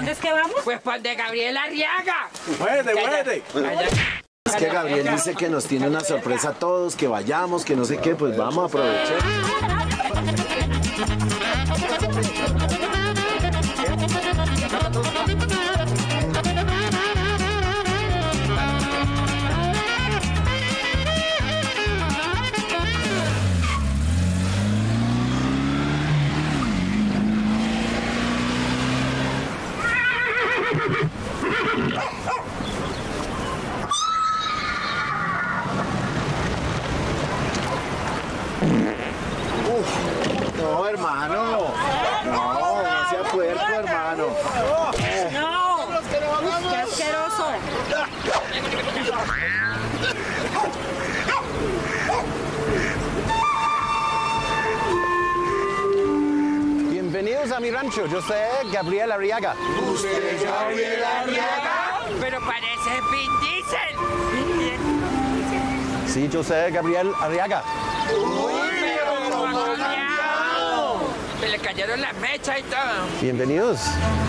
dónde es que vamos? Pues por de Gabriel Arriaga. Muévete. Es que Gabriel dice que nos tiene una sorpresa a todos, que vayamos, que no sé qué, pues vamos a aprovechar. No, hermano. No sea puerco, hermano. No. Qué asqueroso. Bienvenidos a mi rancho. Yo soy Gabriel Arriaga. ¿Usted es Gabriel Arriaga? Pero parece Vin Diesel. Sí, yo soy Gabriel Arriaga. Uy, pero ¿cómo ha cambiado? Se le cayeron las mechas y todo. Bienvenidos.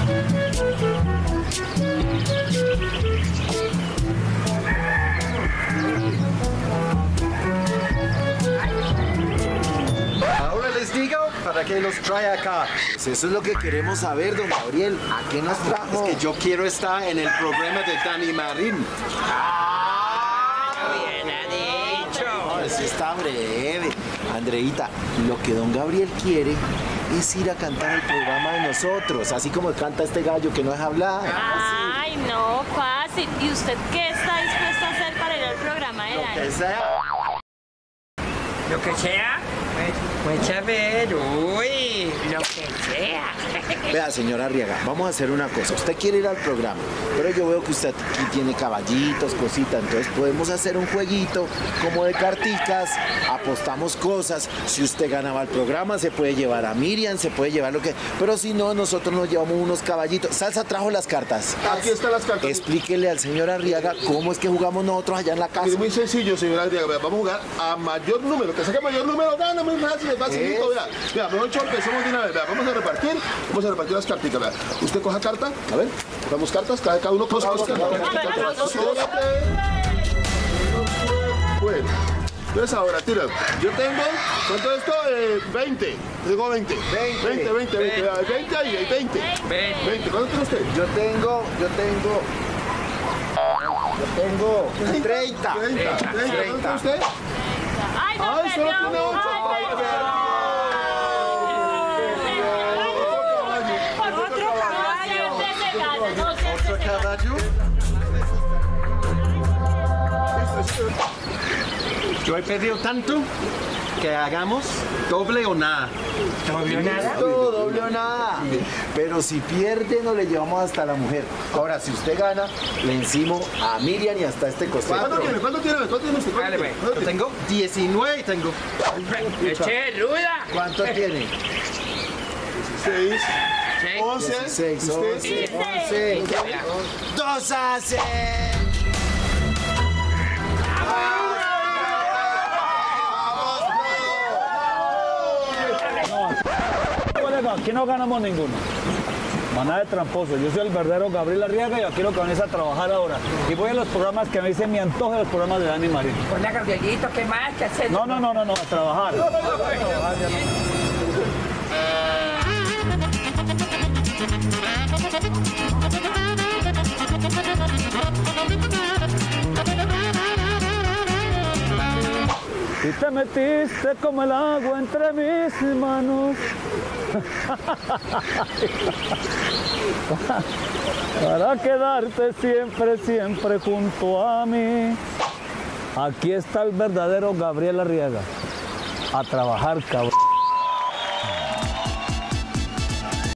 Ahora les digo para qué los trae acá. Pues eso es lo que queremos saber, don Gabriel. ¿A qué nos trajo? Es que yo quiero estar en el programa de Dani Marín. Bien ha dicho. No, eso está breve. Andreita, lo que don Gabriel quiere es ir a cantar el programa de nosotros, así como canta este gallo que no deja hablar. Ay, no, fácil. ¿Y usted qué está dispuesto a hacer para ir al programa de Dani? Que sea. Lo que sea. Pues a ver, uy, lo que sea. Vea, señora Arriaga, vamos a hacer una cosa. Usted quiere ir al programa, pero yo veo que usted aquí tiene caballitos, cositas. Entonces podemos hacer un jueguito como de carticas, apostamos cosas. Si usted ganaba el programa, se puede llevar a Miriam, se puede llevar lo que... Pero si no, nosotros nos llevamos unos caballitos. Salsa trajo las cartas. Aquí están las cartas. Explíquele al señor Arriaga cómo es que jugamos nosotros allá en la casa. Es muy sencillo, señora Arriaga. Vea, vamos a jugar a mayor número. Que saque mayor número gana, muy fácil, es facilito. Vea, mejor dicho, empecemos de una vez. Vea, vamos a repartir las cartitas. Vea, usted coja carta, a ver, damos cartas, cada uno coge dos cartas. Bueno, entonces ahora, tira. Yo tengo, ¿cuánto es esto? 20. Tengo 20. 20 ahí, hay 20. 20. ¿Cuánto tiene usted? Yo tengo 30. 30. ¿Cuánto tiene usted? Ay, no, Ay, solo tiene 8. Otro caballo. ¿Otro caballo? Yo he pedido tanto que hagamos doble o nada. Listo, doble o nada. Pero si pierde, nos le llevamos hasta la mujer. Ahora, si usted gana, le encimo a Miriam y hasta este costado. ¿Cuánto tiene usted? Dale, pues. Yo tengo 19 y tengo. Eche ruda. ¿Cuánto tiene? 6. 11. 16, Usted. 11. 2 a 0. Aquí no ganamos ninguno. Maná de tramposo. Yo soy el verdadero Gabriel Arriaga y yo quiero que vayas a trabajar ahora. Y voy a los programas que me dicen mi antojo de los programas de Dani Marín. Hola, Gabrielito, ¿qué más? ¿Qué haces? No, a trabajar. Y te metiste como el agua entre mis manos. Para quedarte siempre, siempre junto a mí. Aquí está el verdadero Gabriel Arriaga. A trabajar, cabrón.